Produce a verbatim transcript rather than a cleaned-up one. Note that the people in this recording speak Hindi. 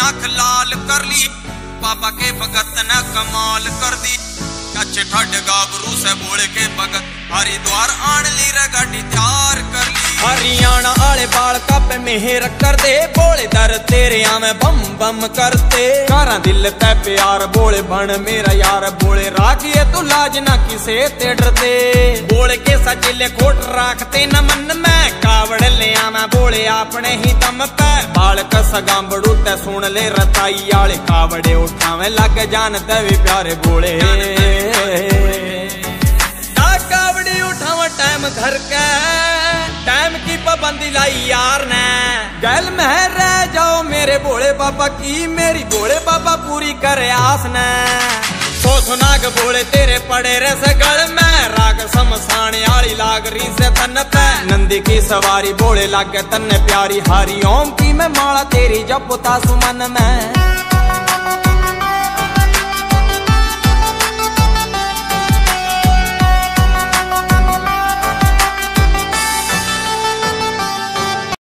आंख लाल कर ली, बाबा के भगत ने कमाल कर दी। अच्छे ठड गाबरू से बोल के भगत हरिद्वार आन ली रे गाड़ी तैयार कर ली। हरियाणा आले बाल कापे मेहर कर दे, बोले दर तेरे आवे बम बम करते। कारा दिल ते प्यार बोले बन मेरा यार, बोले राखिए तू लाज ना किसे ते डरते। बोले के सचिले खोट राखते न मन में, कावड़ ले आवे बोले अपने ही दम पे। बाल कस गांबड़ू ते सुन ले रताई आले, कावड़े उठावे लग जान ते भी प्यारे बोले। कावड़ी उठावा टाइम घर के, टाइम की पाबंदी लाई यार ने। गैल में रह जाओ मेरे भोले बाबा की, मेरी भोले बाबा पूरी करे आस ने। सो सुनाग बोले तेरे पड़े रे से गल में, राग समसान आली लाग री से तन पे। नंदी की सवारी बोले लागे तन्ने प्यारी, हरि ओम की मैं माला तेरी जपता सुमन में।